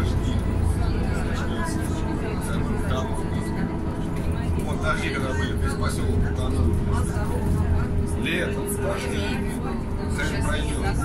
дожди. Вот дожди, когда были, весь поселок утонул. Летом, дожди. Хрен пройдет.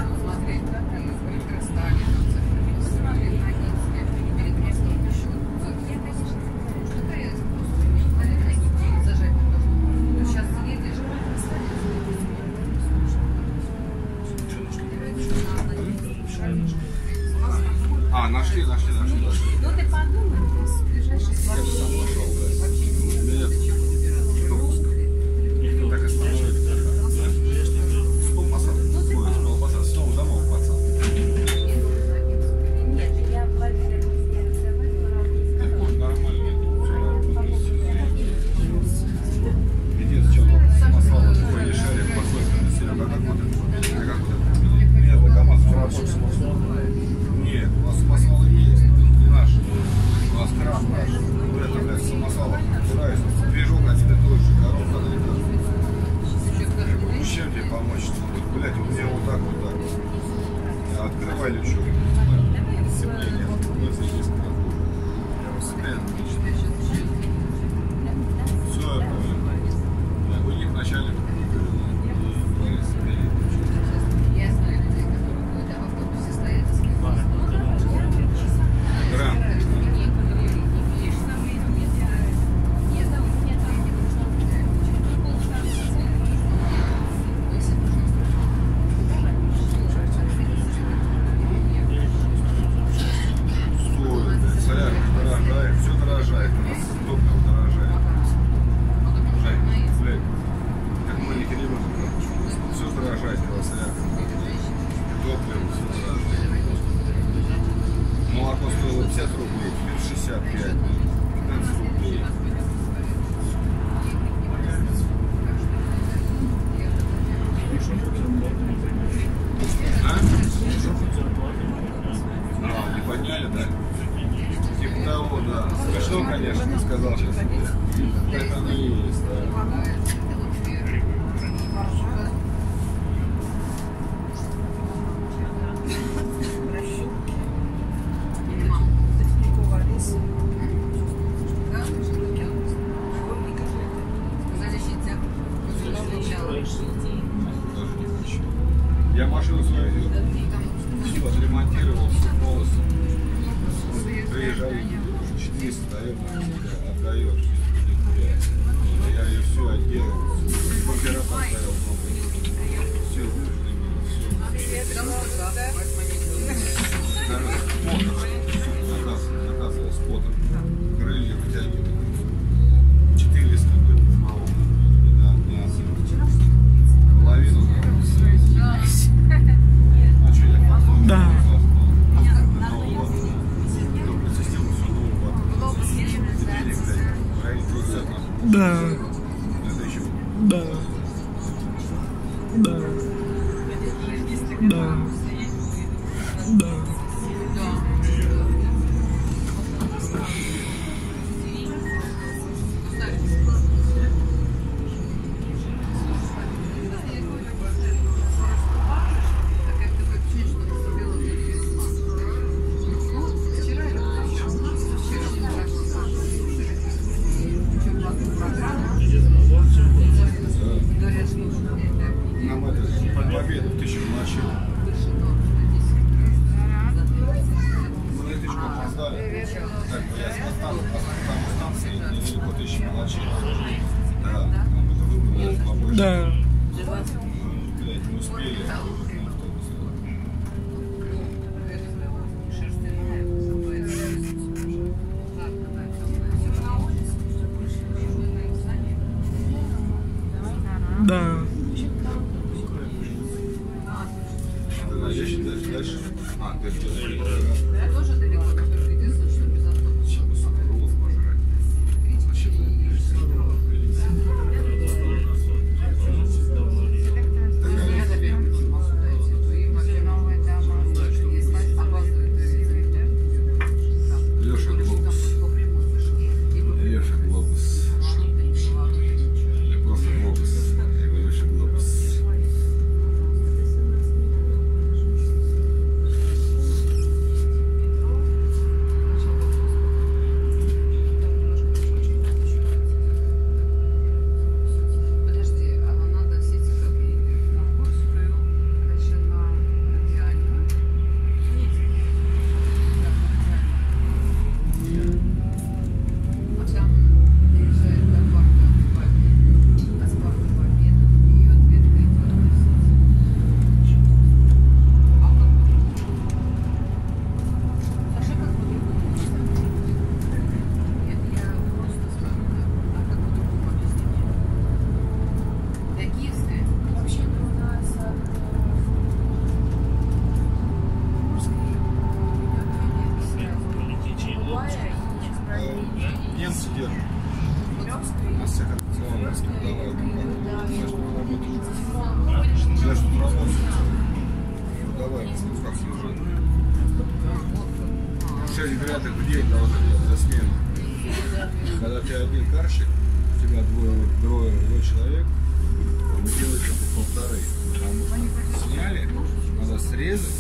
Нашли. Ну ты подумай, ближайший я же сам пошел, да. Меня допуск. Так остановили. С полпосадки, снова домов, пацан. Нет, я владею. Ты будешь нормально. Единственное, что самосвал твой не шарит, посольство на себя, как вот нет, на КамАЗ работает самосвал. Нет, у нас самосвалы есть, но не наши. У нас кран наш. Это, блядь, самосвал убираюсь. Движок один и тот же, коробка на это. С чем тебе помочь? Блядь, у меня вот так. Открывай лючок. Сцепление. Все, я понял. У них вначале молоко стоило 50 рублей, теперь 65, 15 рублей. Не подняли, да? Типа того, да. Смешно, конечно, ты сказал сейчас. Это оно и есть, да. Я машину свою все отремонтировал, все полностью. Приезжали, 400 дает, отдает. Я ее все отделал, бампера поставил новые. Все, наказывал спотом. Крылья вытягивали. 400 было. Половину. Да. Да. Да. Да. Да. Да. Нам это победу в 1000 ночей. Мы электричку опоздали. Так бы я смотал, а там станции недалеко 1000 мелочей. Да, нам это выпало побольше. Да. Блять, не успели. Да. Ты найдешь дальше? А, ты что-то. Я тоже далеко, только единственное, что безопасно. Сейчас бы сука роллов пожрать. Вообще сидят. На всех операционных складовая компания. Знаешь, что работаешь. Знаешь, что работаешь. Давай, ну как служить. 6 грядок в день должны делать за смену. Когда ты один карщик, у тебя двое человек, вы делаете по 1,5. Потому что сняли, надо срезать,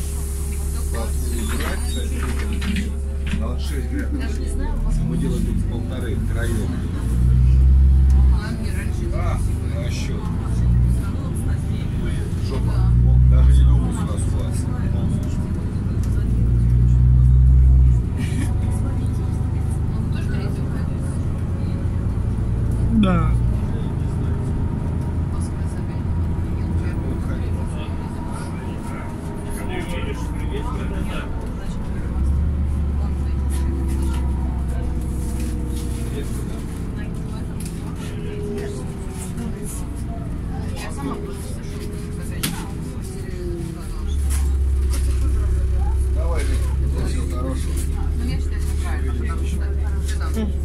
убрать, надо 6 грядок. Мы делаем только 1,5 втроем. На счет. Жопа. Даже не думаю сюда суваться. Да. Давай, всего хорошего. Ну, я считаю, это правильно, потому что